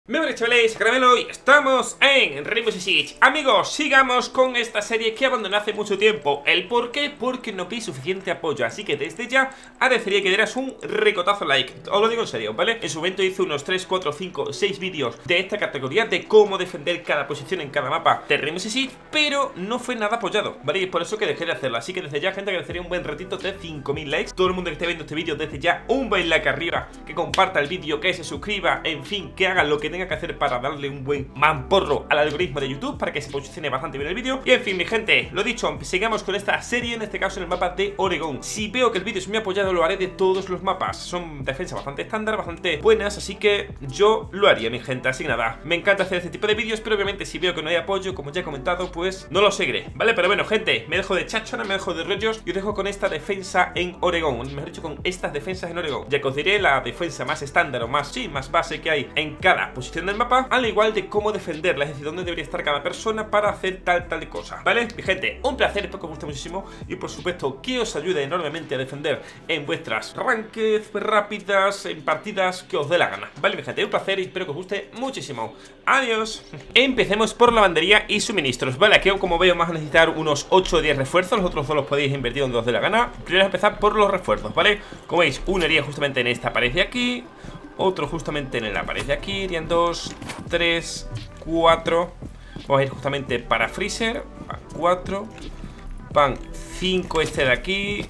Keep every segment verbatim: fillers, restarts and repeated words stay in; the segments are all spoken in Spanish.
Muy buenas chavales, Caramelo y estamos en Rainbow Six Siege. Amigos, sigamos con esta serie que abandoné hace mucho tiempo. ¿El por qué? Porque no vi suficiente apoyo. Así que desde ya agradecería que dieras un ricotazo like. Os lo digo en serio, ¿vale? En su momento hice unos tres, cuatro, cinco, seis vídeos de esta categoría, de cómo defender cada posición en cada mapa de Rainbow Six Siege, pero no fue nada apoyado, ¿vale? Y es por eso que dejé de hacerlo. Así que desde ya, gente, agradecería un buen ratito de cinco mil likes. Todo el mundo que esté viendo este vídeo, desde ya un buen like arriba, que comparta el vídeo, que se suscriba, en fin, que haga lo que tenga que hacer para darle un buen mamporro al algoritmo de YouTube para que se posicione bastante bien el vídeo. Y en fin, mi gente, lo dicho, sigamos con esta serie, en este caso en el mapa de Oregón. Si veo que el vídeo es muy apoyado, lo haré de todos los mapas. Son defensas bastante estándar, bastante buenas, así que yo lo haría, mi gente. Así que nada, me encanta hacer este tipo de vídeos, pero obviamente si veo que no hay apoyo, como ya he comentado, pues no lo seguiré, ¿vale? Pero bueno, gente, me dejo de chachona, me dejo de rollos y os dejo con esta defensa en Oregón, mejor dicho, con estas defensas en Oregón. Ya que os diré la defensa más estándar o más, sí, más base que hay en cada posición del mapa, al igual de cómo defenderla, es decir, dónde debería estar cada persona para hacer tal, tal cosa, ¿vale? Mi gente, un placer, espero que os guste muchísimo y por supuesto que os ayude enormemente a defender en vuestras ranked rápidas, en partidas que os dé la gana, ¿vale, mi gente? Un placer y espero que os guste muchísimo. Adiós. Empecemos por lavandería y suministros, ¿vale? Aquí, como veo, vamos a necesitar unos ocho o diez refuerzos. Los otros dos los podéis invertir donde os dé la gana. Primero empezar por los refuerzos, ¿vale? Como veis, uno iría justamente en esta pared de aquí, otro justamente en la pared de aquí, irían dos, tres, cuatro. Vamos a ir justamente para freezer, cuatro. Van cinco este de aquí,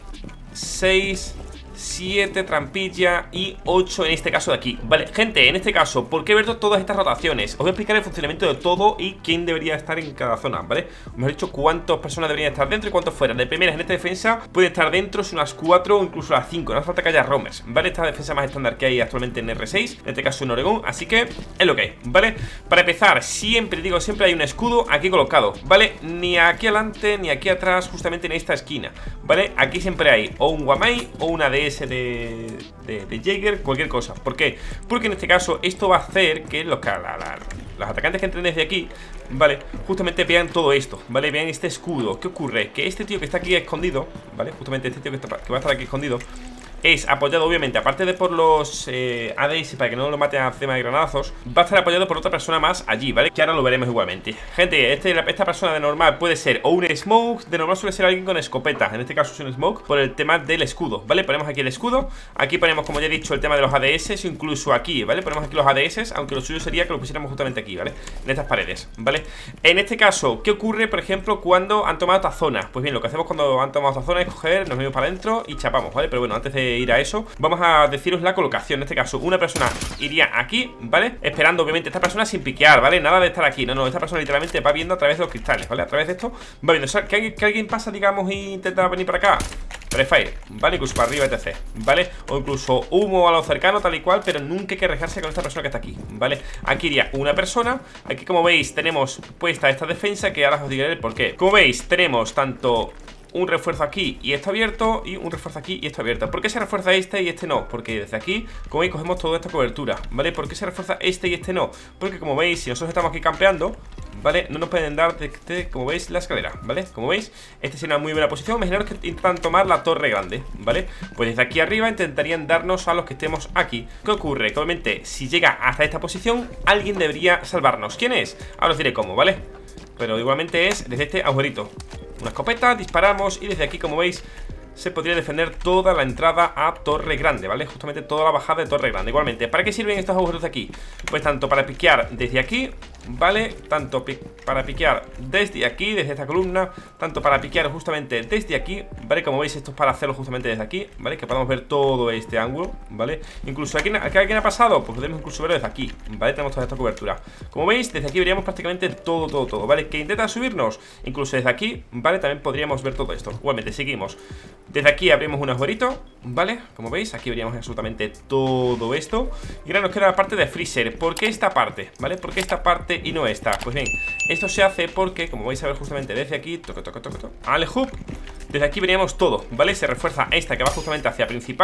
seis, siete, trampilla y ocho en este caso de aquí. Vale, gente, en este caso, ¿por qué ver todas estas rotaciones? Os voy a explicar el funcionamiento de todo y quién debería estar en cada zona, ¿vale? Mejor dicho, cuántas personas deberían estar dentro y cuántos fuera. De primeras, en esta defensa pueden estar dentro unas cuatro o incluso las cinco. No hace falta que haya roamers, ¿vale? Esta es la defensa más estándar que hay actualmente en R seis, en este caso en Oregón, así que es lo que hay, ¿vale? Para empezar, siempre, digo, siempre hay un escudo aquí colocado, ¿vale? Ni aquí adelante ni aquí atrás, justamente en esta esquina, ¿vale? Aquí siempre hay o un Wamai o una D S de, de, de Jaeger, cualquier cosa. ¿Por qué? Porque en este caso esto va a hacer que los, la, la, los atacantes que entren desde aquí, ¿vale? Justamente vean todo esto, ¿vale? Vean este escudo. ¿Qué ocurre? Que este tío que está aquí escondido, ¿vale? Justamente este tío que, está, que va a estar aquí escondido es apoyado, obviamente, aparte de por los eh, A D S para que no lo maten a tema de granazos, va a estar apoyado por otra persona más allí, ¿vale? Que ahora lo veremos igualmente. Gente, este, esta persona de normal puede ser o un smoke, de normal suele ser alguien con escopeta. En este caso es un smoke por el tema del escudo, ¿vale? Ponemos aquí el escudo, aquí ponemos, como ya he dicho, el tema de los A D S, incluso aquí, ¿vale? Ponemos aquí los A D S, aunque lo suyo sería que lo pusiéramos justamente aquí, ¿vale? En estas paredes, ¿vale? En este caso, ¿qué ocurre, por ejemplo, cuando han tomado esta zona? Pues bien, lo que hacemos cuando han tomado esta zona es coger, nos venimos para adentro y chapamos, ¿vale? Pero bueno, antes de ir a eso, vamos a deciros la colocación. En este caso, una persona iría aquí, ¿vale? Esperando, obviamente, esta persona sin piquear, ¿vale? Nada de estar aquí, no, no, esta persona literalmente va viendo a través de los cristales, ¿vale? A través de esto, va viendo, o sea, que, alguien, que alguien pasa, digamos, e intenta venir para acá, prefire, ¿vale? Incluso para arriba, etcétera, ¿vale? O incluso humo a lo cercano, tal y cual, pero nunca hay que arriesgarse con esta persona que está aquí, ¿vale? Aquí iría una persona. Aquí, como veis, tenemos puesta esta defensa, que ahora os diré el por qué. Como veis, tenemos tanto un refuerzo aquí y esto abierto, y un refuerzo aquí y esto abierto. ¿Por qué se refuerza este y este no? Porque desde aquí, como veis, cogemos toda esta cobertura, ¿vale? ¿Por qué se refuerza este y este no? Porque, como veis, si nosotros estamos aquí campeando, ¿vale? No nos pueden dar, de, de, como veis, la escalera, ¿vale? Como veis, esta es una muy buena posición. Imaginaros que intentan tomar la torre grande, ¿vale? Pues desde aquí arriba intentarían darnos a los que estemos aquí. ¿Qué ocurre? Que obviamente, si llega hasta esta posición, alguien debería salvarnos. ¿Quién es? Ahora os diré cómo, ¿vale? Pero igualmente es desde este agujerito. Una escopeta, disparamos y desde aquí, como veis, se podría defender toda la entrada a Torre Grande, ¿vale? Justamente toda la bajada de Torre Grande. Igualmente, ¿para qué sirven estos agujeros de aquí? Pues tanto para piquear desde aquí, ¿vale? Tanto pi para piquear desde aquí, desde esta columna, tanto para piquear justamente desde aquí, ¿vale? Como veis, esto es para hacerlo justamente desde aquí, ¿vale? Que podamos ver todo este ángulo, ¿vale? Incluso aquí, aquí alguien ha pasado, pues podemos incluso verlo desde aquí, ¿vale? Tenemos toda esta cobertura. Como veis, desde aquí veríamos prácticamente todo, todo, todo, ¿vale? Que intenta subirnos, incluso desde aquí, ¿vale? También podríamos ver todo esto. Igualmente, seguimos. Desde aquí abrimos un agujerito, ¿vale? Como veis, aquí veríamos absolutamente todo esto. Y ahora nos queda la parte de freezer. ¿Por qué esta parte? ¿Vale? ¿Por qué esta parte y no esta? Pues bien, esto se hace porque, como vais a ver justamente desde aquí, toco, toco, toco, toco, Ale hoop. Desde aquí veríamos todo, ¿vale? Se refuerza esta que va justamente hacia principal,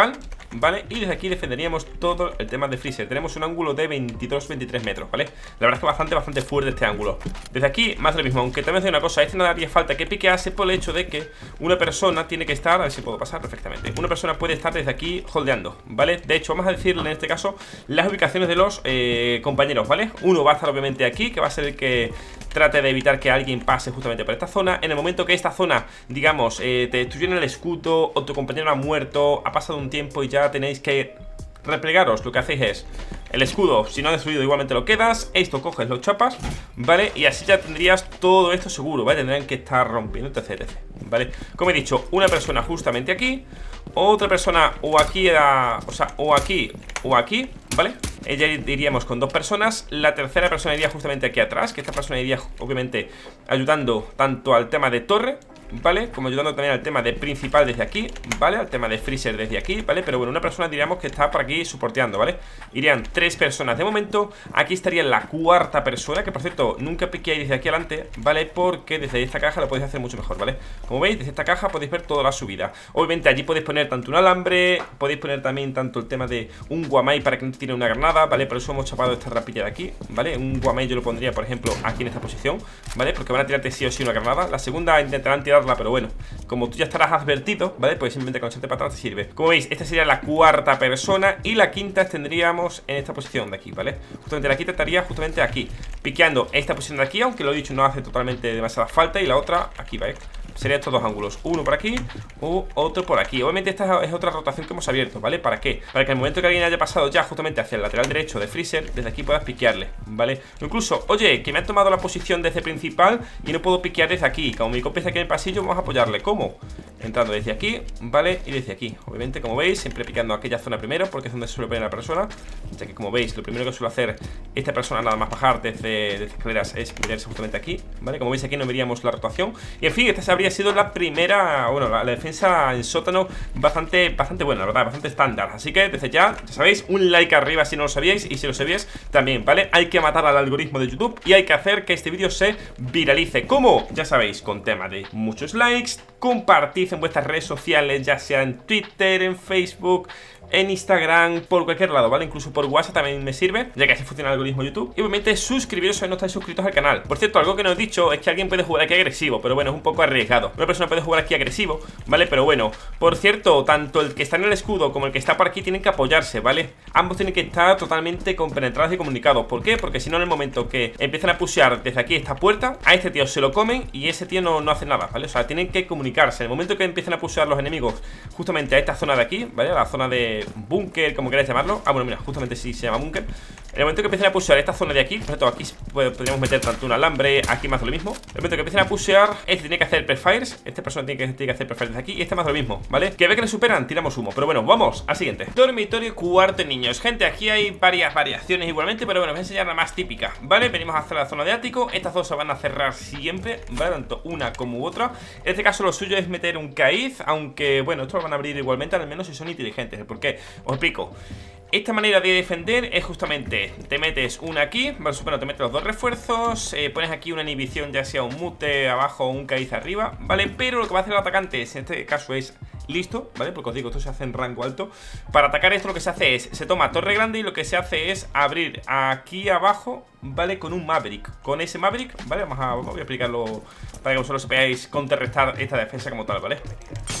¿vale? Y desde aquí defenderíamos todo el tema de freezer. Tenemos un ángulo de veintidós veintitrés metros, ¿vale? La verdad es que bastante, bastante fuerte este ángulo. Desde aquí, más de lo mismo, aunque también os digo una cosa, este no daría falta que piquease por el hecho de que una persona tiene que estar, a ver si puedo pasar perfectamente, una persona puede estar desde aquí holdeando, ¿vale? De hecho, vamos a decirle en este caso las ubicaciones de los eh, compañeros, ¿vale? Uno va a estar obviamente aquí, que va a ser el que trate de evitar que alguien pase justamente por esta zona. En el momento que esta zona, digamos, eh, te destruyen el escudo o tu compañero ha muerto, ha pasado un tiempo y ya tenéis que replegaros, lo que hacéis es el escudo, si no ha destruido, igualmente lo quedas. Esto coges, lo chapas, ¿vale? Y así ya tendrías todo esto seguro, ¿vale? Tendrán que estar rompiendo, etc, etc, ¿vale? Como he dicho, una persona justamente aquí, otra persona o aquí, era, o sea, o aquí o aquí, ¿vale? Ella iríamos con dos personas. La tercera persona iría justamente aquí atrás, que esta persona iría obviamente ayudando tanto al tema de torre, ¿vale? Como ayudando también al tema de principal desde aquí, ¿vale? Al tema de freezer desde aquí, ¿vale? Pero bueno, una persona diríamos que está por aquí soporteando, ¿vale? Irían tres personas de momento. Aquí estaría la cuarta persona, que por cierto, nunca piquéis desde aquí adelante, ¿vale? Porque desde esta caja lo podéis hacer mucho mejor, ¿vale? Como veis, desde esta caja podéis ver toda la subida. Obviamente allí podéis poner tanto un alambre, podéis poner también tanto el tema de un guamai para que no te tire una granada, ¿vale? Por eso hemos chapado esta rapilla de aquí, ¿vale? Un guamai yo lo pondría, por ejemplo, aquí en esta posición, ¿vale? Porque van a tirarte sí o sí una granada. La segunda intentarán tirarla, pero bueno, como tú ya estarás advertido, ¿vale? Pues simplemente con echarte para atrás te sirve. Como veis, esta sería la cuarta persona. Y la quinta tendríamos en esta posición de aquí, ¿vale? Justamente la quinta estaría justamente aquí, piqueando esta posición de aquí, aunque lo he dicho, no hace totalmente demasiada falta. Y la otra aquí, ¿vale? Serían estos dos ángulos, uno por aquí o otro por aquí. Obviamente esta es otra rotación que hemos abierto, ¿vale? ¿Para qué? Para que en el momento que alguien haya pasado ya justamente hacia el lateral derecho de freezer, desde aquí puedas piquearle, ¿vale? O incluso, oye, que me han tomado la posición desde principal y no puedo piquear desde aquí. Como mi copia está aquí en el pasillo, vamos a apoyarle. ¿Cómo? Entrando desde aquí, ¿vale? Y desde aquí, obviamente, como veis, siempre picando aquella zona primero, porque es donde se suele poner la persona. Ya que, como veis, lo primero que suele hacer esta persona nada más bajar desde, desde escaleras es meterse justamente aquí, ¿vale? Como veis, aquí no veríamos la rotación. Y en fin, esta se habría sido la primera, bueno, la, la defensa en sótano bastante, bastante buena, la verdad, bastante estándar. Así que desde ya, ya sabéis, un like arriba si no lo sabíais, y si lo sabíais también, ¿vale? Hay que matar al algoritmo de YouTube y hay que hacer que este vídeo se viralice. ¿Cómo? Ya sabéis, con tema de muchos likes, compartid en vuestras redes sociales, ya sea en Twitter, en Facebook, en Instagram, por cualquier lado, ¿vale? Incluso por WhatsApp también me sirve, ya que así funciona el algoritmo de YouTube. Y obviamente suscribiros si no estáis suscritos al canal. Por cierto, algo que no he dicho es que alguien puede jugar aquí agresivo, pero bueno, es un poco arriesgado. Una persona puede jugar aquí agresivo, ¿vale? Pero bueno, por cierto, tanto el que está en el escudo como el que está por aquí tienen que apoyarse, ¿vale? Ambos tienen que estar totalmente compenetrados y comunicados. ¿Por qué? Porque si no, en el momento que empiezan a pushear desde aquí esta puerta, a este tío se lo comen y ese tío no, no hace nada, ¿vale? O sea, tienen que comunicarse. En el momento que empiezan a pushear los enemigos justamente a esta zona de aquí, ¿vale? A la zona de búnker, como queráis llamarlo. Ah, bueno, mira, justamente sí se llama búnker. En el momento que empiecen a pushear esta zona de aquí, por cierto, aquí podríamos meter tanto un alambre, aquí más de lo mismo. En el momento que empiecen a pushear, este tiene que hacer prefires, esta persona tiene que, tiene que hacer prefires desde aquí y este más de lo mismo, ¿vale? Que ve que le superan, tiramos humo. Pero bueno, vamos al siguiente. Dormitorio cuarto, niños. Gente, aquí hay varias variaciones igualmente, pero bueno, os voy a enseñar la más típica, ¿vale? Venimos hacia la zona de ático. Estas dos se van a cerrar siempre, ¿vale? Tanto una como otra. En este caso lo suyo es meter un caiz, aunque, bueno, esto lo van a abrir igualmente, al menos si son inteligentes. ¿Por qué? Os explico. Esta manera de defender es justamente, te metes una aquí, bueno, te metes los dos refuerzos, eh, pones aquí una inhibición, ya sea un mute abajo o un caiz arriba, ¿vale? Pero lo que va a hacer el atacante en este caso es listo, ¿vale? Porque os digo, esto se hace en rango alto. Para atacar esto lo que se hace es, se toma torre grande y lo que se hace es abrir aquí abajo, ¿vale? Con un Maverick. Con ese Maverick, ¿vale? Vamos a, voy a explicarlo para que vosotros sepáis contrarrestar esta defensa como tal, ¿vale?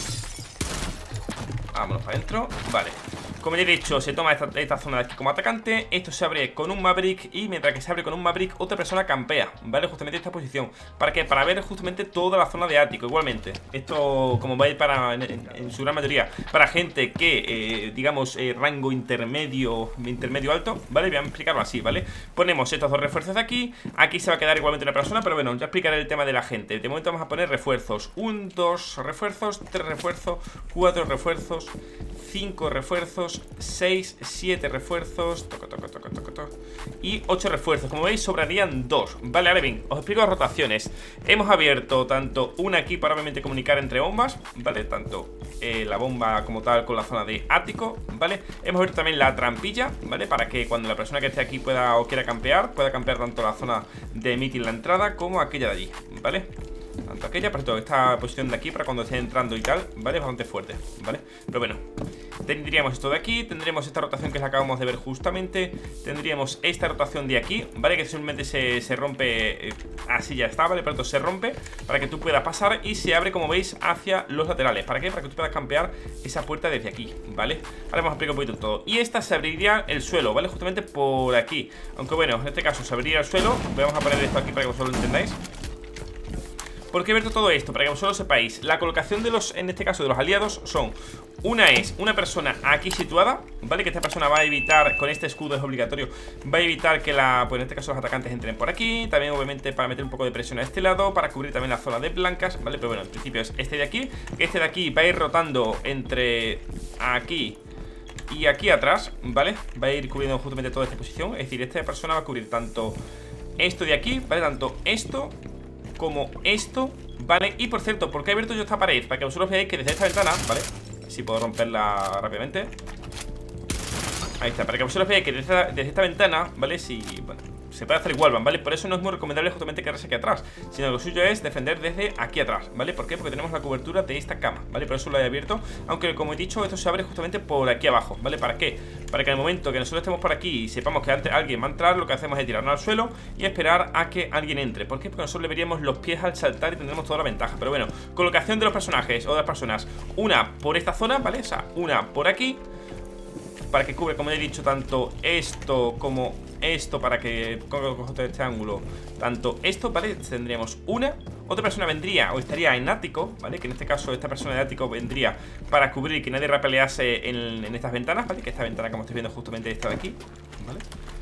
Vámonos para adentro, vale. Como ya he dicho, se toma esta, esta zona de aquí como atacante. Esto se abre con un Maverick. Y mientras que se abre con un Maverick, otra persona campea, ¿vale? Justamente esta posición. ¿Para qué? Para ver justamente toda la zona de ático. Igualmente, esto como va a ir para, en, en, en su gran mayoría, para gente que, eh, digamos, eh, rango intermedio, intermedio alto, ¿vale? Voy a explicarlo así, ¿vale? Ponemos estos dos refuerzos de aquí. Aquí se va a quedar igualmente una persona, pero bueno, ya explicaré el tema de la gente. De momento vamos a poner refuerzos. Un, dos refuerzos, tres refuerzos, cuatro refuerzos, cinco refuerzos, seis, siete refuerzos, toco, toco, toco, toco, toco, y ocho refuerzos. Como veis, sobrarían dos. Vale, ahora bien, os explico las rotaciones. Hemos abierto tanto una aquí para obviamente comunicar entre bombas, ¿vale? Tanto eh, la bomba como tal con la zona de ático, ¿vale? Hemos abierto también la trampilla, ¿vale? Para que cuando la persona que esté aquí pueda o quiera campear, pueda campear tanto la zona de meeting, la entrada, como aquella de allí, ¿vale? Tanto aquella, pero esta posición de aquí para cuando esté entrando y tal, ¿vale? Es bastante fuerte, ¿vale? Pero bueno, tendríamos esto de aquí, tendremos esta rotación que la acabamos de ver justamente, tendríamos esta rotación de aquí, ¿vale? Que simplemente se, se rompe, eh, así ya está, ¿vale? Pero se rompe para que tú puedas pasar y se abre, como veis, hacia los laterales. ¿Para qué? Para que tú puedas campear esa puerta desde aquí, ¿vale? Ahora vamos a explicar un poquito todo. Y esta se abriría el suelo, ¿vale? Justamente por aquí. Aunque bueno, en este caso se abriría el suelo. Vamos a poner esto aquí para que vosotros lo entendáis. ¿Por qué he abierto todo esto? Para que vosotros sepáis, la colocación de los, en este caso de los aliados son: una es una persona aquí situada, ¿vale? Que esta persona va a evitar, con este escudo es obligatorio, va a evitar que la, pues en este caso los atacantes entren por aquí. También obviamente para meter un poco de presión a este lado, para cubrir también la zona de blancas, ¿vale? Pero bueno, en principio es este de aquí. Este de aquí va a ir rotando entre aquí y aquí atrás, ¿vale? Va a ir cubriendo justamente toda esta posición. Es decir, esta persona va a cubrir tanto esto de aquí, ¿vale? Tanto esto como esto, ¿vale? Y por cierto, ¿por qué he abierto yo esta pared? Para que vosotros veáis que desde esta ventana, ¿vale? Así puedo romperla rápidamente. Ahí está, para que vosotros veáis que desde esta, desde esta ventana, ¿vale? Si, bueno, se puede hacer igual, ¿vale? Por eso no es muy recomendable justamente quedarse aquí atrás, sino lo suyo es defender desde aquí atrás, ¿vale? ¿Por qué? Porque tenemos la cobertura de esta cama, ¿vale? Por eso lo he abierto, aunque como he dicho, esto se abre justamente por aquí abajo, ¿vale? ¿Para qué? Para que en el momento que nosotros estemos por aquí y sepamos que antes alguien va a entrar, lo que hacemos es tirarnos al suelo y esperar a que alguien entre. ¿Por qué? Porque nosotros le veríamos los pies al saltar y tendremos toda la ventaja. Pero bueno, colocación de los personajes o de las personas: una por esta zona, ¿vale? O sea, una por aquí, para que cubre, como he dicho, tanto esto como esto, para que cojo todo este ángulo, tanto esto, ¿vale? Tendríamos una. Otra persona vendría o estaría en ático, ¿vale? Que en este caso esta persona de ático vendría para cubrir que nadie rapelease en, en estas ventanas, ¿vale? Que esta ventana, como estáis viendo, justamente esta de aquí, ¿vale?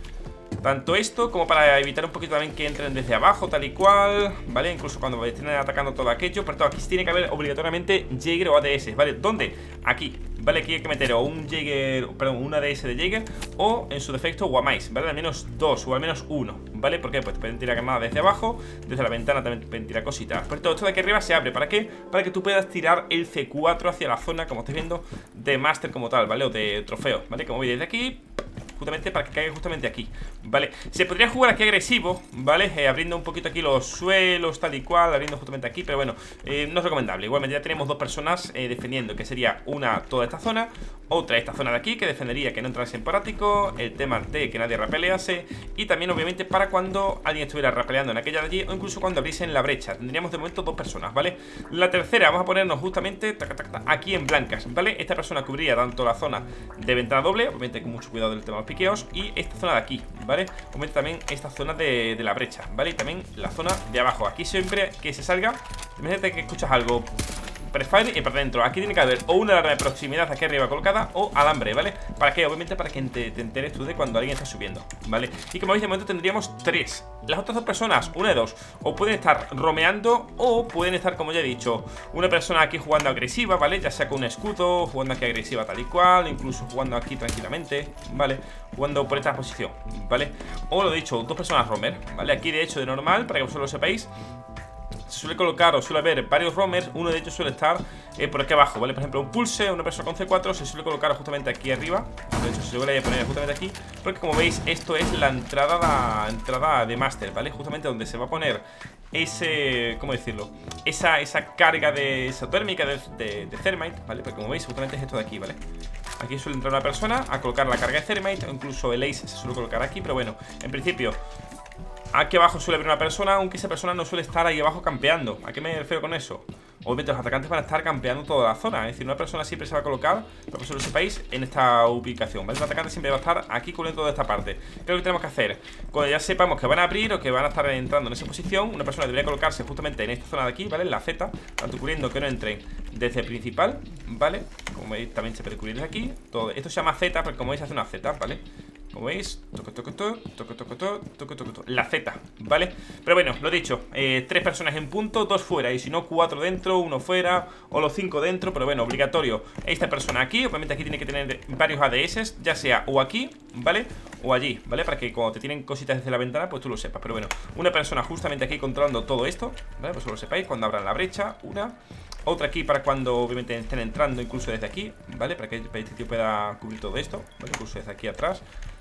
Tanto esto como para evitar un poquito también que entren desde abajo, tal y cual, ¿vale? Incluso cuando estén atacando todo aquello. Pero todo, aquí tiene que haber obligatoriamente Jäger o A D S, ¿vale? ¿Dónde? Aquí, ¿vale? Aquí hay que meter o un Jäger, perdón, un A D S de Jäger, o en su defecto Guamais, ¿vale? Al menos dos o al menos uno, ¿vale? ¿Por qué? Pues pueden tirar granadas desde abajo, desde la ventana también pueden tirar cositas. Pero todo esto de aquí arriba se abre, ¿para qué? Para que tú puedas tirar el C cuatro hacia la zona, como estáis viendo, de Master como tal, ¿vale? O de trofeo, ¿vale? Como veis desde aquí, justamente para que caiga justamente aquí, ¿vale? Se podría jugar aquí agresivo, ¿vale? Eh, abriendo un poquito aquí los suelos, tal y cual, abriendo justamente aquí, pero bueno, eh, no es recomendable. Igualmente ya tenemos dos personas eh, defendiendo, que sería una toda esta zona, otra esta zona de aquí, que defendería que no entrase en parático, el tema de que nadie rapelease, y también obviamente para cuando alguien estuviera rapeleando en aquella de allí, o incluso cuando abriesen la brecha. Tendríamos de momento dos personas, ¿vale? La tercera, vamos a ponernos justamente taca, taca, taca, aquí en blancas, ¿vale? Esta persona cubriría tanto la zona de ventana doble, obviamente con mucho cuidado del tema de los piqueos, y esta zona de aquí, ¿vale? Obviamente también esta zona de, de la brecha, ¿vale? Y también la zona de abajo. Aquí siempre que se salga, imagínate que escuchas algo prefire y para adentro. Aquí tiene que haber o una alarma de proximidad aquí arriba colocada o alambre, ¿vale? ¿Para qué? Obviamente para que te, te enteres tú de cuando alguien está subiendo, ¿vale? Y como veis, de momento tendríamos tres. Las otras dos personas, una de dos, o pueden estar romeando o pueden estar, como ya he dicho, una persona aquí jugando agresiva, ¿vale? Ya sea con un escudo, jugando aquí agresiva tal y cual, incluso jugando aquí tranquilamente, ¿vale? Jugando por esta posición, ¿vale? O lo dicho, dos personas romer, ¿vale? Aquí de hecho de normal, para que vosotros lo sepáis, se suele colocar o suele haber varios roamers. Uno de ellos suele estar eh, por aquí abajo, ¿vale? Por ejemplo, un pulse, una persona con C cuatro se suele colocar justamente aquí arriba. De hecho, se suele poner justamente aquí, porque como veis, esto es la entrada, la entrada de Master, ¿vale? Justamente donde se va a poner ese, ¿cómo decirlo? Esa, esa carga de isotérmica de, de, de Thermite, ¿vale? Porque como veis, justamente es esto de aquí, ¿vale? Aquí suele entrar una persona a colocar la carga de Thermite, o incluso el Ace se suele colocar aquí, pero bueno, en principio aquí abajo suele haber una persona, aunque esa persona no suele estar ahí abajo campeando. ¿A qué me refiero con eso? Obviamente los atacantes van a estar campeando toda la zona. Es decir, una persona siempre se va a colocar, para que lo sepáis, en esta ubicación, ¿vale? Un atacante siempre va a estar aquí cubriendo toda esta parte. ¿Qué es lo que tenemos que hacer? Cuando ya sepamos que van a abrir o que van a estar entrando en esa posición, una persona debería colocarse justamente en esta zona de aquí, ¿vale? En la Z, tanto cubriendo que no entren desde el principal, ¿vale? Como veis, también se puede cubrir desde aquí. Todo esto se llama Z, porque como veis hace una Z, ¿vale? Como veis, toco, toco, toco, toco, toco, toco, toco, toco, la Z, ¿vale? Pero bueno, lo dicho, eh, tres personas en punto, dos fuera, y si no, cuatro dentro, uno fuera, o los cinco dentro. Pero bueno, obligatorio esta persona aquí. Obviamente aquí tiene que tener varios A D S, ya sea o aquí, ¿vale? O allí, ¿vale? Para que cuando te tienen cositas desde la ventana, pues tú lo sepas. Pero bueno, una persona justamente aquí controlando todo esto, ¿vale? Pues lo sepáis, cuando abran la brecha, una. Otra aquí para cuando obviamente estén entrando, incluso desde aquí, ¿vale? Para que este tío pueda cubrir todo esto, ¿vale? Incluso desde aquí atrás.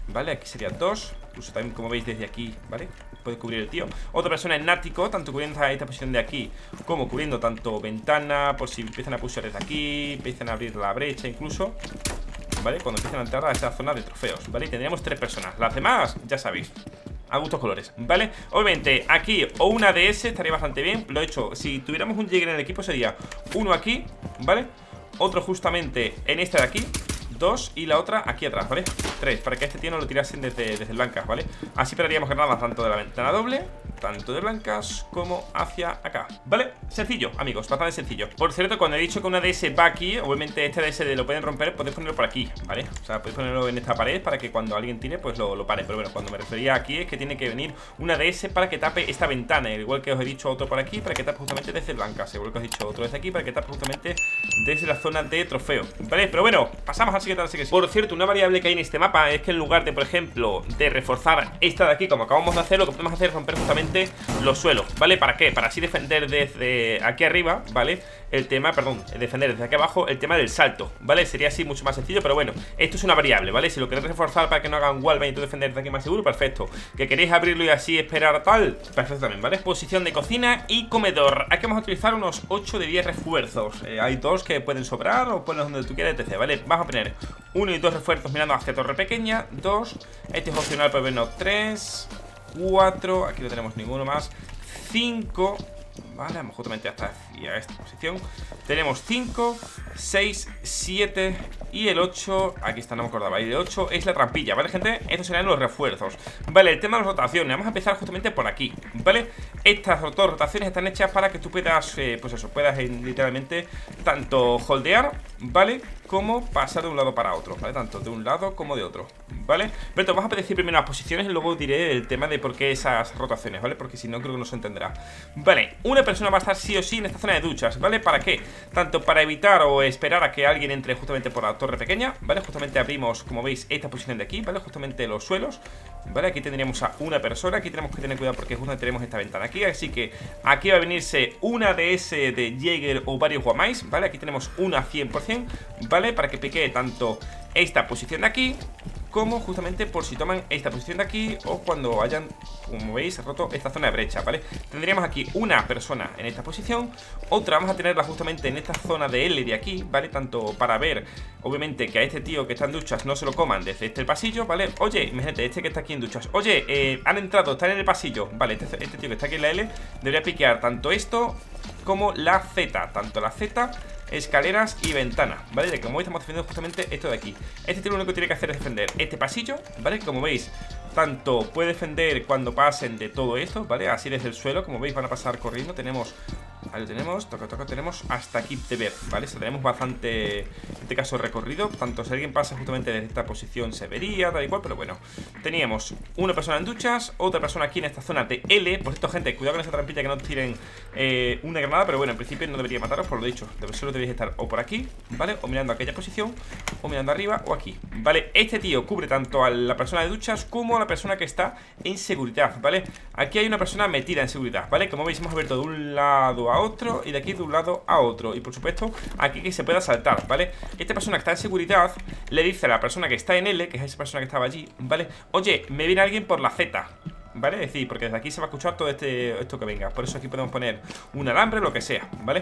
¿vale? Aquí serían dos. Incluso también, como veis, desde aquí, ¿vale? Puede cubrir el tío. Otra persona en nático, tanto cubriendo esta posición de aquí como cubriendo tanto ventana, por si empiezan a pushar desde aquí, empiezan a abrir la brecha incluso, ¿vale? Cuando empiezan a entrar a esa zona de trofeos, ¿vale? Y tendríamos tres personas. Las demás, ya sabéis, a gustos colores, ¿vale? Obviamente aquí o una D S estaría bastante bien. Lo he hecho, si tuviéramos un Jäger en el equipo sería uno aquí, ¿vale? Otro justamente en este de aquí, dos, y la otra aquí atrás, ¿vale? Tres, para que este tío no lo tirasen desde, desde blancas, ¿vale? Así perderíamos granadas tanto de la ventana doble, tanto de blancas como hacia acá, ¿vale? Sencillo, amigos, bastante sencillo. Por cierto, cuando he dicho que una D S va aquí, obviamente este D S lo pueden romper, podéis ponerlo por aquí, ¿vale? O sea, podéis ponerlo en esta pared para que cuando alguien tire, pues lo, lo pare. Pero bueno, cuando me refería aquí es que tiene que venir una D S para que tape esta ventana, igual que os he dicho otro por aquí, para que tape justamente desde blancas, igual que os he dicho otro desde aquí, para que tape justamente desde la zona de trofeo, ¿vale? Pero bueno, pasamos al siguiente, al siguiente. Por cierto, una variable que hay en este mapa es que en lugar de, por ejemplo, de reforzar esta de aquí, como acabamos de hacer, lo que podemos hacer es romper justamente los suelos, ¿vale? ¿Para qué? Para así defender desde aquí arriba, ¿vale? El tema, perdón, defender desde aquí abajo el tema del salto, ¿vale? Sería así mucho más sencillo, pero bueno, esto es una variable, ¿vale? Si lo queréis reforzar para que no hagan wallbang y tú defender desde aquí más seguro, perfecto. Que queréis abrirlo y así esperar tal, perfecto también, ¿vale? Posición de cocina y comedor. Aquí vamos a utilizar unos ocho de diez refuerzos. eh, Hay dos que pueden sobrar o pones donde tú quieras, etcétera, ¿vale? Vamos a poner uno y dos refuerzos mirando hacia torre pequeña, dos. Este es opcional, pero bueno, tres, cuatro, aquí no tenemos ninguno más, cinco. Vale, vamos justamente hasta hacia esta posición. Tenemos cinco, seis, siete y el ocho. Aquí está, no me acordaba. Y el ocho es la trampilla, ¿vale, gente? Estos serían los refuerzos. Vale, el tema de las rotaciones. Vamos a empezar justamente por aquí, ¿vale? Estas dos rotaciones están hechas para que tú puedas, eh, pues eso, puedas eh, literalmente tanto holdear, ¿vale? Como pasar de un lado para otro, ¿vale? Tanto de un lado como de otro, ¿vale? Pero vamos a decir primero las posiciones y luego diré el tema de por qué esas rotaciones, ¿vale? Porque si no creo que no se entenderá. Vale, una persona va a estar sí o sí en esta zona de duchas, ¿vale? ¿Para qué? Tanto para evitar o esperar a que alguien entre justamente por la torre pequeña, ¿vale? Justamente abrimos, como veis, esta posición de aquí, ¿vale? Justamente los suelos, ¿vale? Aquí tendríamos a una persona, aquí tenemos que tener cuidado porque justamente tenemos esta ventana aquí, así que aquí va a venirse una D S de Jäger o varios guamais, ¿vale? Aquí tenemos una cien por cien, ¿vale? Para que pique tanto esta posición de aquí como justamente por si toman esta posición de aquí o cuando hayan, como veis, roto esta zona de brecha, ¿vale? Tendríamos aquí una persona en esta posición, otra vamos a tenerla justamente en esta zona de L de aquí, ¿vale? Tanto para ver, obviamente, que a este tío que está en duchas no se lo coman desde este pasillo, ¿vale? Oye, imagínate, este que está aquí en duchas, oye, eh, han entrado, están en el pasillo, ¿vale? Este, este tío que está aquí en la L debería piquear tanto esto como la Z, tanto la Z, escaleras y ventana, ¿vale? De como veis estamos defendiendo justamente esto de aquí. Este tío lo único que tiene que hacer es defender este pasillo, ¿vale? Como veis, tanto puede defender cuando pasen de todo esto, ¿vale? Así desde el suelo, como veis van a pasar corriendo. Tenemos, ahí lo tenemos, toca, toca, tenemos hasta aquí de ver, ¿vale? O sea, tenemos bastante, en este caso, recorrido. Tanto si alguien pasa justamente desde esta posición se vería, tal y cual, pero bueno. Teníamos una persona en duchas, otra persona aquí en esta zona de L. Por cierto, gente, cuidado con esa trampilla que no tiren eh, una granada, pero bueno, en principio no debería mataros, por lo dicho. Solo deberéis estar o por aquí, ¿vale? O mirando aquella posición, o mirando arriba o aquí, ¿vale? Este tío cubre tanto a la persona de duchas como a la persona que está en seguridad, ¿vale? Aquí hay una persona metida en seguridad, ¿vale? Como veis hemos abierto de un lado a otro y de aquí de un lado a otro. Y por supuesto, aquí que se pueda saltar, ¿vale? Esta persona que está en seguridad le dice a la persona que está en L, que es esa persona que estaba allí, ¿vale? Oye, me viene alguien por la Z, ¿vale? Es decir, porque desde aquí se va a escuchar todo este, esto que venga. Por eso aquí podemos poner un alambre o lo que sea, ¿vale?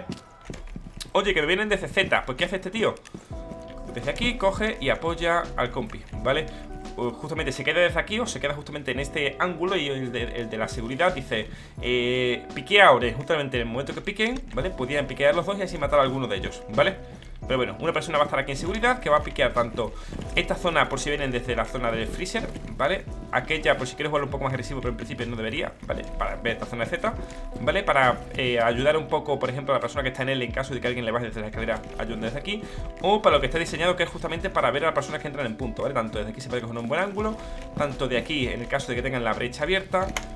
Oye, que me vienen desde Z. Pues ¿qué hace este tío? Desde aquí coge y apoya al compi, ¿vale? Justamente se queda desde aquí o se queda justamente en este ángulo. Y el de, el de la seguridad dice eh, piquea ahora, justamente en el momento que piquen, ¿vale? Podían piquear los dos y así matar a alguno de ellos, ¿vale? Pero bueno, una persona va a estar aquí en seguridad, que va a piquear tanto esta zona por si vienen desde la zona del freezer, ¿vale? Aquella por si quieres jugar un poco más agresivo, pero en principio no debería, ¿vale? Para ver esta zona de Z, ¿vale? Para eh, ayudar un poco, por ejemplo, a la persona que está en L en caso de que alguien le baje desde la escalera, ayuden desde aquí. O para lo que está diseñado, que es justamente para ver a las personas que entran en punto, ¿vale? Tanto desde aquí se puede coger un buen ángulo, tanto de aquí en el caso de que tengan la brecha abierta,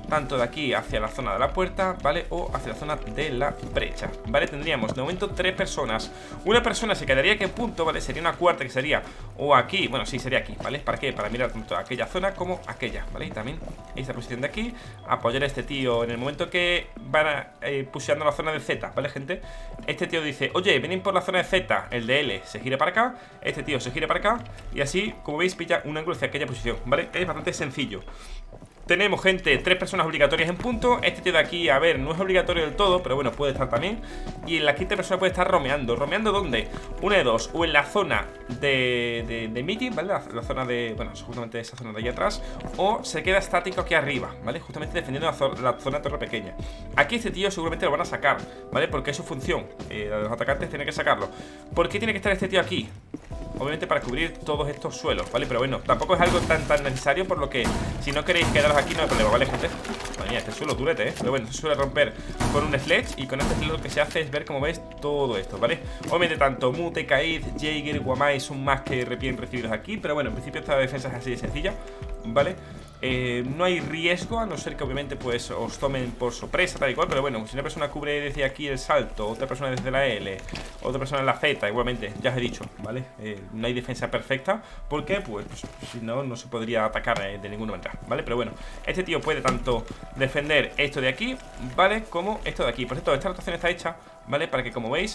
tanto de aquí hacia la zona de la puerta, ¿vale? O hacia la zona de la brecha, ¿vale? Tendríamos de momento tres personas. Una persona se quedaría aquí en punto, ¿vale? Sería una cuarta que sería o aquí, bueno, sí, sería aquí, ¿vale? ¿Para qué? Para mirar tanto aquella zona como aquella, ¿vale? Y también esta posición de aquí, apoyar a este tío en el momento que van a, eh, pusheando la zona de Z, ¿vale, gente? Este tío dice, oye, vienen por la zona de Z, el de L se gira para acá, este tío se gira para acá, y así, como veis, pilla un ángulo hacia aquella posición, ¿vale? Es bastante sencillo. Tenemos, gente, tres personas obligatorias en punto. Este tío de aquí, a ver, no es obligatorio del todo, pero bueno, puede estar también. Y en la quinta persona puede estar romeando. ¿Romeando dónde? Una de dos, o en la zona de, de, de meeting, ¿vale? La, la zona de, bueno, justamente esa zona de allá atrás. O se queda estático aquí arriba, ¿vale? Justamente defendiendo la, zo la zona de torre pequeña. Aquí este tío seguramente lo van a sacar, ¿vale? Porque es su función, eh, los atacantes tienen que sacarlo. ¿Por qué tiene que estar este tío aquí? Obviamente para cubrir todos estos suelos, ¿vale? Pero bueno, tampoco es algo tan tan necesario, por lo que si no queréis quedaros aquí no hay problema, ¿vale, gente? Madre mía, este suelo durete, ¿eh? Pero bueno, se suele romper con un sledge. Y con este sledge lo que se hace es ver, como veis, todo esto, ¿vale? Obviamente tanto Mute, Kaid, Jaeger, Wamai son más que bien recibidos aquí. Pero bueno, en principio esta defensa es así de sencilla, ¿vale? Eh, no hay riesgo, a no ser que obviamente pues os tomen por sorpresa, tal y cual. Pero bueno, si una persona cubre desde aquí el salto, otra persona desde la L, otra persona en la Z, igualmente, ya os he dicho, ¿vale? Eh, no hay defensa perfecta, porque pues, pues si no, no se podría atacar eh, de ninguna manera, ¿vale? Pero bueno, este tío puede tanto defender esto de aquí, ¿vale? Como esto de aquí. Por cierto, esta rotación está hecha, ¿vale? Para que, como veis,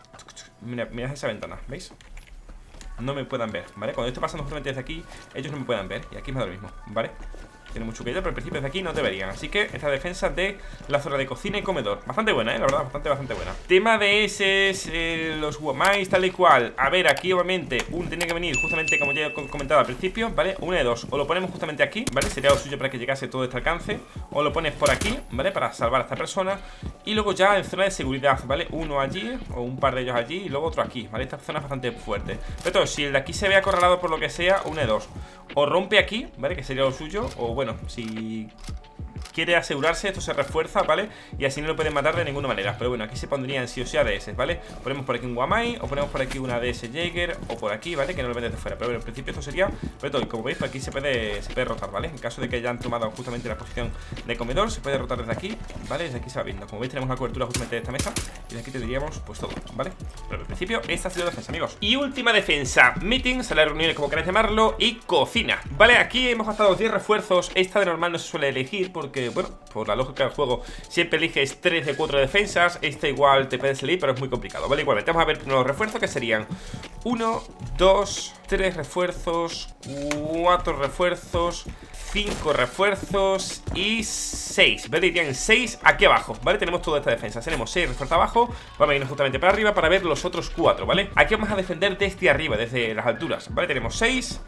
mira, mirad esa ventana, ¿veis? No me puedan ver, ¿vale? Cuando estoy pasando justamente desde aquí, ellos no me puedan ver. Y aquí me da lo mismo, ¿vale? Tiene mucho cuidado, pero al principio desde aquí no te verían. Así que esta defensa de la zona de cocina y comedor, bastante buena, ¿eh? La verdad, bastante, bastante buena. Tema de ese, eh, los Wamais, tal y cual. A ver, aquí obviamente un tiene que venir justamente, como ya he comentado al principio, ¿vale? Una de dos, o lo ponemos justamente aquí, ¿vale? Sería lo suyo para que llegase todo este alcance. O lo pones por aquí, ¿vale? Para salvar a esta persona. Y luego ya en zona de seguridad, ¿vale? Uno allí, o un par de ellos allí, y luego otro aquí, ¿vale? Esta zona es bastante fuerte. Pero todo, si el de aquí se ve acorralado por lo que sea, una de dos, o rompe aquí, ¿vale? Que sería lo suyo, o bueno, si quiere asegurarse, esto se refuerza, ¿vale? Y así no lo pueden matar de ninguna manera. Pero bueno, aquí se pondrían sí o sí A D S, ¿vale? Ponemos por aquí un Wamai, o ponemos por aquí una A D S Jaeger, o por aquí, ¿vale? Que no lo ven desde fuera. Pero bueno, en principio esto sería, pero todo, y como veis, por aquí se puede, se puede rotar, ¿vale? En caso de que hayan tomado justamente la posición de comedor, se puede rotar desde aquí, ¿vale? Desde aquí se va viendo. Como veis, tenemos la cobertura justamente de esta mesa, y de aquí tendríamos pues todo, ¿vale? Pero en principio esta ha sido la defensa, amigos. Y última defensa, meeting, sala de reuniones, como queráis llamarlo, y cocina, ¿vale? Aquí hemos gastado diez refuerzos. Esta de normal no se suele elegir porque, bueno, por la lógica del juego siempre eliges tres de cuatro defensas. Esta igual te puede salir, pero es muy complicado, ¿vale? Igualmente, vamos a ver los refuerzos, que serían uno, dos, tres refuerzos, cuatro refuerzos, cinco refuerzos y seis, ¿vale? Irían seis aquí abajo, ¿vale? Tenemos toda esta defensa. Tenemos seis refuerzos abajo. Vamos a irnos justamente para arriba para ver los otros cuatro, ¿vale? Aquí vamos a defender desde arriba, desde las alturas, ¿vale? Tenemos seis,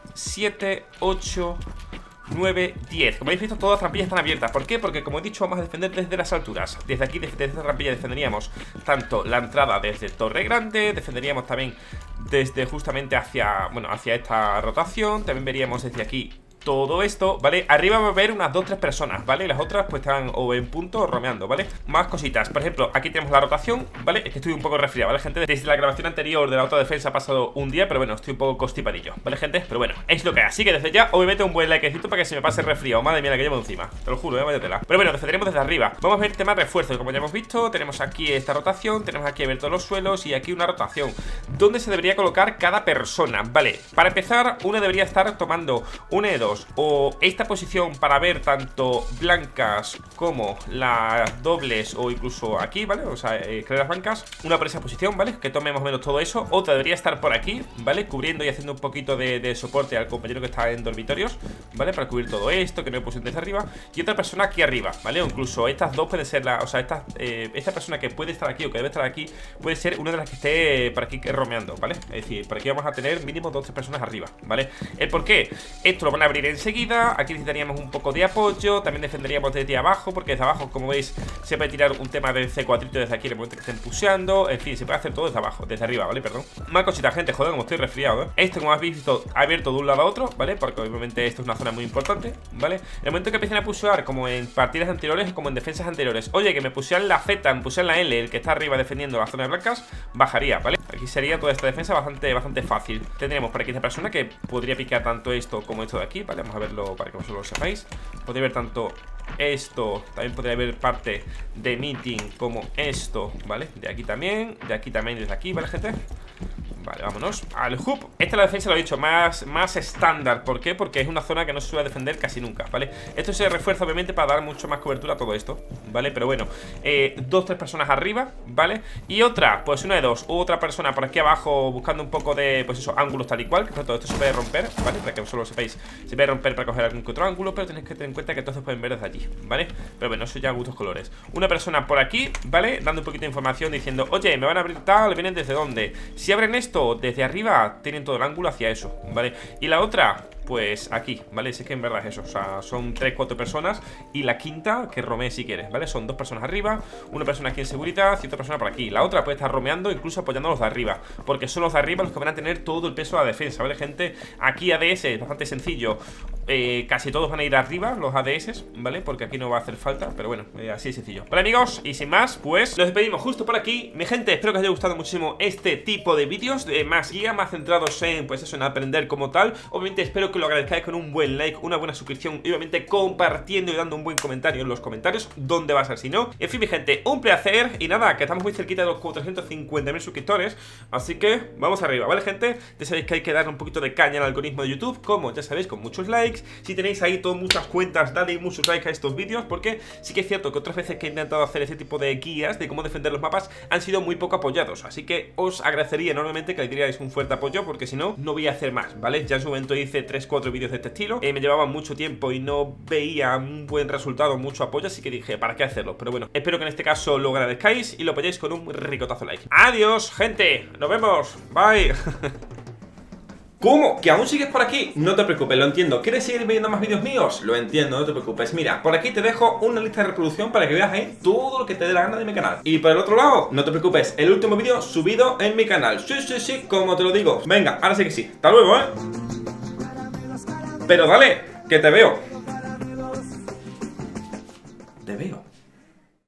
siete, ocho, nueve, diez. Como habéis visto, todas las trampillas están abiertas. ¿Por qué? Porque, como he dicho, vamos a defender desde las alturas. Desde aquí, desde esta trampilla, defenderíamos tanto la entrada desde Torre Grande, defenderíamos también desde justamente hacia, bueno, hacia esta rotación. También veríamos desde aquí todo esto, ¿vale? Arriba va a haber unas dos tres personas, ¿vale? Las otras pues están o en punto o romeando, ¿vale? Más cositas, por ejemplo, aquí tenemos la rotación, ¿vale? Es que estoy un poco resfriado, ¿vale, gente? Desde la grabación anterior de la otra defensa ha pasado un día, pero bueno, estoy un poco constipadillo, ¿vale, gente? Pero bueno, es lo que hay. Así que desde ya, obviamente, un buen likecito para que se me pase el resfriado. Madre mía, la que llevo encima, te lo juro, ¿eh? Vaya tela. Pero bueno, defenderemos desde arriba. Vamos a ver el tema de refuerzo. Como ya hemos visto, tenemos aquí esta rotación, tenemos aquí abiertos los suelos y aquí una rotación donde se debería colocar cada persona, ¿vale? Para empezar, una debería estar tomando una de dos, o esta posición para ver tanto blancas como las dobles, o incluso aquí, ¿vale? O sea, eh, las blancas, una por esa posición, ¿vale? Que tome más o menos todo eso. Otra debería estar por aquí, ¿vale? Cubriendo y haciendo un poquito de, de soporte al compañero que está en dormitorios, ¿vale? Para cubrir todo esto, que no hay posición desde arriba. Y otra persona aquí arriba, ¿vale? O incluso estas dos pueden ser la, o sea, esta, eh, esta persona que puede estar aquí o que debe estar aquí puede ser una de las que esté por aquí romeando, ¿vale? Es decir, por aquí vamos a tener mínimo dos o tres personas arriba, ¿vale? ¿El por qué? Esto lo van a abrir enseguida. Aquí necesitaríamos un poco de apoyo. También defenderíamos desde abajo, porque desde abajo, como veis, se puede tirar un tema de C cuatro desde aquí en el momento que estén pusheando. En fin, se puede hacer todo desde abajo, desde arriba, ¿vale? Perdón. Más cositas, gente, joder, como estoy resfriado, ¿eh? Esto, como habéis visto, ha abierto de un lado a otro, ¿vale? Porque obviamente esto es una zona muy importante, ¿vale? En el momento que empiecen a pushear, como en partidas anteriores o como en defensas anteriores, oye, que me pushean la Z, me pushean la L, el que está arriba defendiendo la zona de blancas, bajaría, ¿vale? Aquí sería toda esta defensa bastante, bastante fácil. Tendríamos por aquí esta persona que podría picar tanto esto como esto de aquí, ¿vale? Vamos a verlo para que vosotros lo sepáis. Podría ver tanto esto también podría haber parte de meeting como esto, ¿vale? De aquí también, de aquí también, desde aquí, ¿vale, gente? Vale, vámonos al hub. Esta es la defensa, lo he dicho, más, más estándar. ¿Por qué? Porque es una zona que no se suele defender casi nunca, ¿vale? Esto se refuerza obviamente para dar mucho más cobertura a todo esto, ¿vale? Pero bueno, eh, dos, tres personas arriba, ¿vale? Y otra, pues una de dos, u otra persona por aquí abajo buscando un poco de, pues eso, ángulos tal y cual. Que por todo esto se puede romper, ¿vale? Para que solo lo sepáis, se puede romper para coger algún que otro ángulo, pero tenéis que tener en cuenta que entonces pueden ver desde allí, ¿vale? Pero bueno, eso ya gustos colores. Una persona por aquí, ¿vale? Dando un poquito de información diciendo, oye, me van a abrir tal, ¿vienen desde dónde? Si abren esto desde arriba, tienen todo el ángulo hacia eso, ¿vale? Y la otra, pues aquí, ¿vale? Si es que en verdad es eso, o sea, son tres, cuatro personas. Y la quinta, que romee si quieres, ¿vale? Son dos personas arriba, una persona aquí en seguridad y otra persona por aquí. La otra puede estar romeando, incluso apoyando a los de arriba, porque son los de arriba los que van a tener todo el peso de la defensa, ¿vale, gente? Aquí A D S es bastante sencillo. Eh, casi todos van a ir arriba, los A D S, ¿vale? Porque aquí no va a hacer falta, pero bueno, eh, así de sencillo. Vale, amigos, y sin más, pues nos despedimos justo por aquí. Mi gente, espero que os haya gustado muchísimo este tipo de vídeos, de más guía, más centrados en, pues eso, en aprender como tal. Obviamente espero que lo agradezcáis con un buen like, una buena suscripción y obviamente compartiendo y dando un buen comentario en los comentarios, dónde va a ser si no. En fin, mi gente, un placer. Y nada, que estamos muy cerquita de los cuatrocientos cincuenta mil suscriptores, así que vamos arriba, ¿vale, gente? Ya sabéis que hay que darle un poquito de caña al algoritmo de YouTube, como ya sabéis, con muchos likes. Si tenéis ahí todas muchas cuentas, dale muchos likes a estos vídeos, porque sí que es cierto que otras veces que he intentado hacer este tipo de guías de cómo defender los mapas han sido muy poco apoyados, así que os agradecería enormemente que le dierais un fuerte apoyo, porque si no, no voy a hacer más, ¿vale? Ya en su momento hice tres cuatro vídeos de este estilo, eh, me llevaba mucho tiempo y no veía un buen resultado, mucho apoyo, así que dije, ¿para qué hacerlo? Pero bueno, espero que en este caso lo agradezcáis y lo apoyéis con un ricotazo like. ¡Adiós, gente! ¡Nos vemos! ¡Bye! ¿Cómo? ¿Que aún sigues por aquí? No te preocupes, lo entiendo. ¿Quieres seguir viendo más vídeos míos? Lo entiendo, no te preocupes. Mira, por aquí te dejo una lista de reproducción para que veas ahí todo lo que te dé la gana de mi canal. Y por el otro lado, no te preocupes, el último vídeo subido en mi canal. Sí, sí, sí, como te lo digo. Venga, ahora sí que sí. Hasta luego, ¿eh? Pero dale, que te veo.